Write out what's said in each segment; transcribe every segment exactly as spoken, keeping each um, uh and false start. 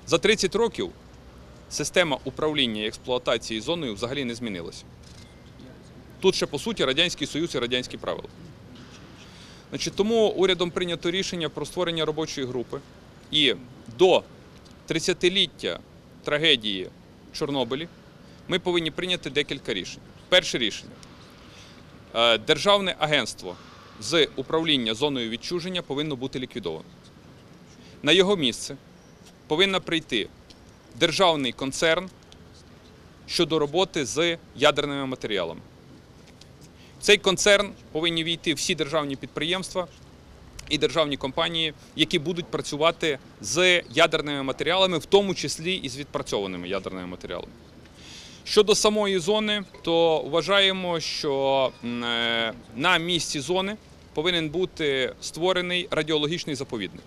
За тридцять років система управління і експлуатації зоною взагалі не змінилася. Тут ще, по суті, Радянський Союз і радянські правила. Значить, тому урядом прийнято рішення про створення робочої групи. І до тридцятиліття трагедії в Чорнобилі ми повинні прийняти декілька рішень. Перше рішення. Державне агентство з управління зоною відчуження повинно бути ліквідовано. На його місце повинен прийти державний концерн щодо роботи з ядерними матеріалами. В цей концерн повинні війти всі державні підприємства і державні компанії, які будуть працювати з ядерними матеріалами, в тому числі і з відпрацьованими ядерними матеріалами. Щодо самої зони, то вважаємо, що на місці зони повинен бути створений радіологічний заповідник.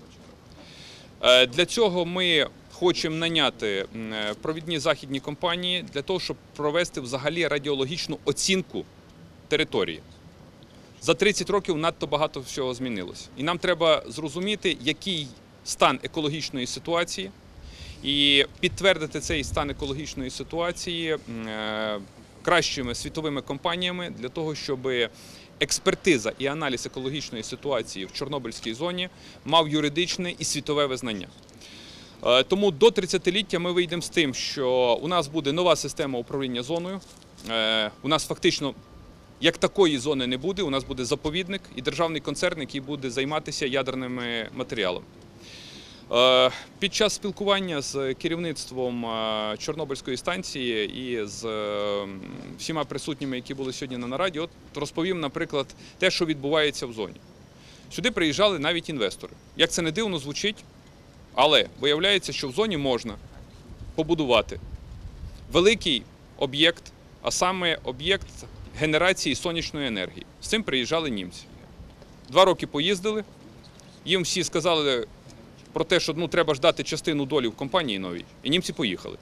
Для цього ми хочемо наняти провідні західні компанії для того, щоб провести взагалі радіологічну оцінку території. За тридцять років надто багато всього змінилося. І нам треба зрозуміти, який стан екологічної ситуації, і підтвердити цей стан екологічної ситуації кращими світовими компаніями для того, щоб експертиза і аналіз екологічної ситуації в Чорнобильській зоні мав юридичне і світове визнання. Тому до тридцятиліття ми вийдемо з тим, що у нас буде нова система управління зоною. У нас фактично як такої зони не буде, у нас буде заповідник і державний концерн, який буде займатися ядерними матеріалами. Під час спілкування з керівництвом Чорнобильської станції і з всіма присутніми, які були сьогодні на нараді, от розповім, наприклад, те, що відбувається в зоні. Сюди приїжджали навіть інвестори. Як це не дивно звучить, але виявляється, що в зоні можна побудувати великий об'єкт, а саме об'єкт генерації сонячної енергії. З цим приїжджали німці. Два роки поїздили, їм всі сказали про те, що ну, треба ж дати частину долі в компанії новій, і німці поїхали.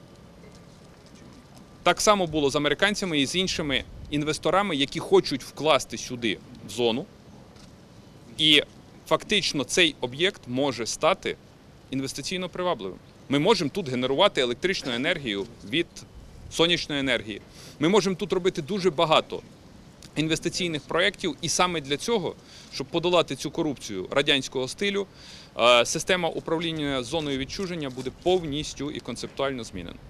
Так само було з американцями і з іншими інвесторами, які хочуть вкласти сюди в зону, і фактично цей об'єкт може стати інвестиційно привабливим. Ми можемо тут генерувати електричну енергію від сонячної енергії. Ми можемо тут робити дуже багато інвестиційних проєктів, і саме для цього, щоб подолати цю корупцію радянського стилю, система управління зоною відчуження буде повністю і концептуально змінена.